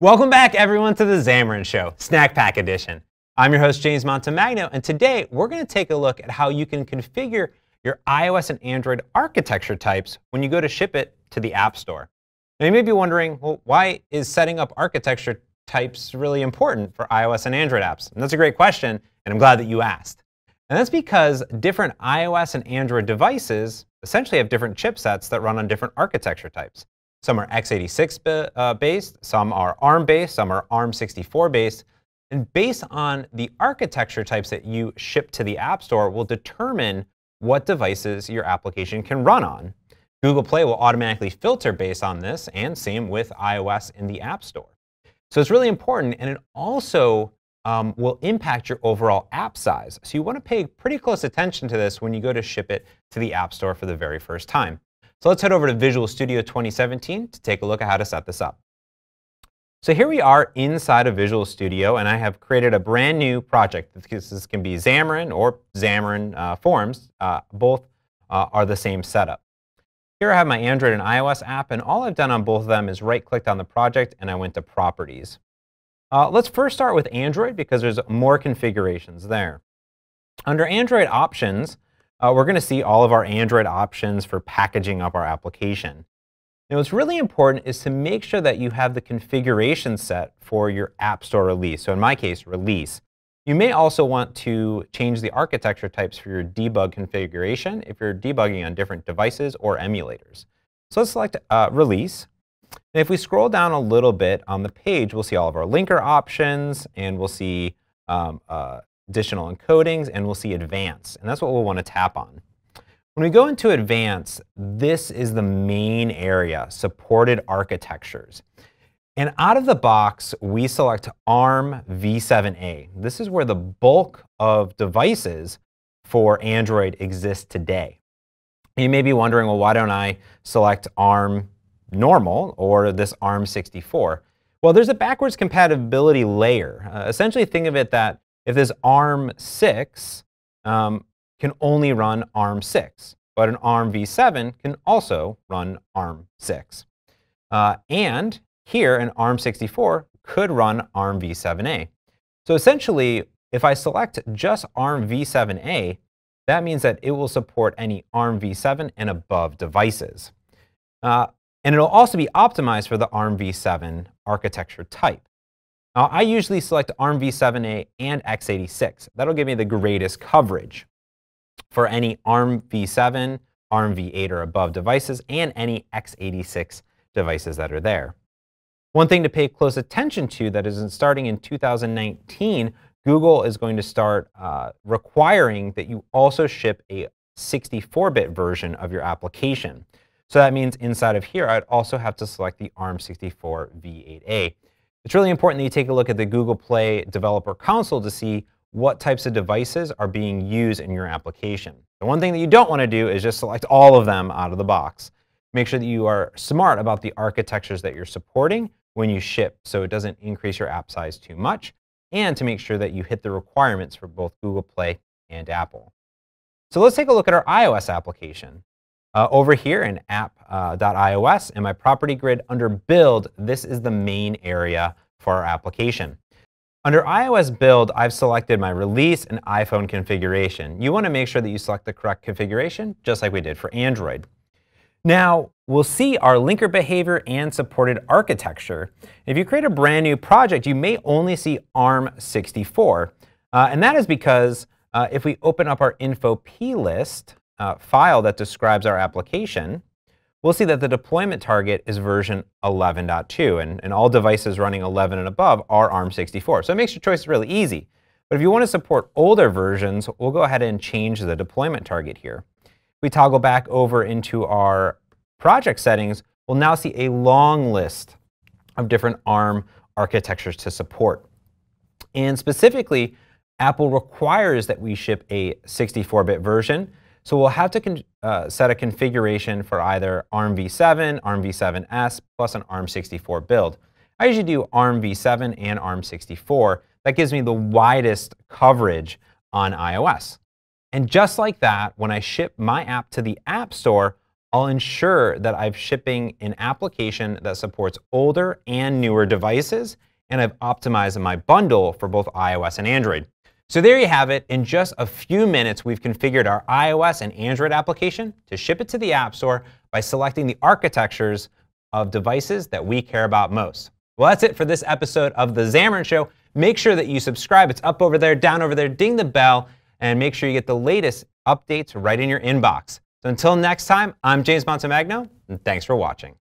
Welcome back, everyone, to the Xamarin Show, Snack Pack Edition. I'm your host, James Montemagno, and today we're going to take a look at how you can configure your iOS and Android architecture types when you go to ship it to the App Store. Now, you may be wondering, well, why is setting up architecture types really important for iOS and Android apps? And that's a great question, and I'm glad that you asked. And that's because different iOS and Android devices essentially have different chipsets that run on different architecture types. Some are x86 based, some are ARM based, some are ARM64 based. And based on the architecture types that you ship to the App Store will determine what devices your application can run on. Google Play will automatically filter based on this, and same with iOS in the App Store. So it's really important, and it also will impact your overall app size. So you want to pay pretty close attention to this when you go to ship it to the App Store for the very first time. So let's head over to Visual Studio 2017 to take a look at how to set this up. So here we are inside of Visual Studio, and I have created a brand new project. This can be Xamarin or Xamarin Forms. Both are the same setup. Here I have my Android and iOS app, and all I've done on both of them is right-clicked on the project, and I went to Properties. Let's first start with Android because there's more configurations there. Under Android Options, we're going to see all of our Android options for packaging up our application. Now, what's really important is to make sure that you have the configuration set for your App Store release. So in my case, release. You may also want to change the architecture types for your debug configuration if you're debugging on different devices or emulators. So let's select release. And if we scroll down a little bit on the page, we'll see all of our linker options, and we'll see additional encodings, and we'll see advanced. And that's what we'll want to tap on. When we go into advanced, this is the main area, supported architectures. And out of the box, we select ARM v7a. This is where the bulk of devices for Android exist today. You may be wondering, well, why don't I select ARM normal or this ARM64? Well, there's a backwards compatibility layer. Essentially, think of it that if this ARM6 can only run ARM6, but an ARM v7 can also run ARM6. And here, an ARM64 could run ARM v7a. So essentially, if I select just ARM v7a, that means that it will support any ARM v7 and above devices. And it'll also be optimized for the ARM v7 architecture type. Now, I usually select ARM v7a and x86. That'll give me the greatest coverage for any ARM v7, ARM v8 or above devices, and any x86 devices that are there. One thing to pay close attention to that is starting in 2019, Google is going to start requiring that you also ship a 64-bit version of your application. So that means inside of here, I'd also have to select the ARM64 v8a. It's really important that you take a look at the Google Play Developer Console to see what types of devices are being used in your application. The one thing that you don't want to do is just select all of them out of the box. Make sure that you are smart about the architectures that you're supporting when you ship so it doesn't increase your app size too much, and to make sure that you hit the requirements for both Google Play and Apple. So let's take a look at our iOS application. Over here in app.iOS in my property grid under build, this is the main area for our application. Under iOS build, I've selected my release and iPhone configuration. You want to make sure that you select the correct configuration, just like we did for Android. Now, we'll see our linker behavior and supported architecture. If you create a brand new project, you may only see ARM64. And that is because if we open up our info plist, file that describes our application, we'll see that the deployment target is version 11.2, and all devices running 11 and above are ARM64. So it makes your choice really easy. But if you want to support older versions, we'll go ahead and change the deployment target here. If we toggle back over into our project settings, we'll now see a long list of different ARM architectures to support. And specifically, Apple requires that we ship a 64-bit version. So we'll have to set a configuration for either ARM v7, ARM v7s, plus an ARM64 build. I usually do ARM v7 and ARM64. That gives me the widest coverage on iOS. And just like that, when I ship my app to the App Store, I'll ensure that I'm shipping an application that supports older and newer devices, and I've optimized my bundle for both iOS and Android. So there you have it. In just a few minutes, we've configured our iOS and Android application to ship it to the App Store by selecting the architectures of devices that we care about most. Well, that's it for this episode of The Xamarin Show. Make sure that you subscribe. It's up over there, down over there. Ding the bell, and make sure you get the latest updates right in your inbox. So until next time, I'm James Montemagno, and thanks for watching.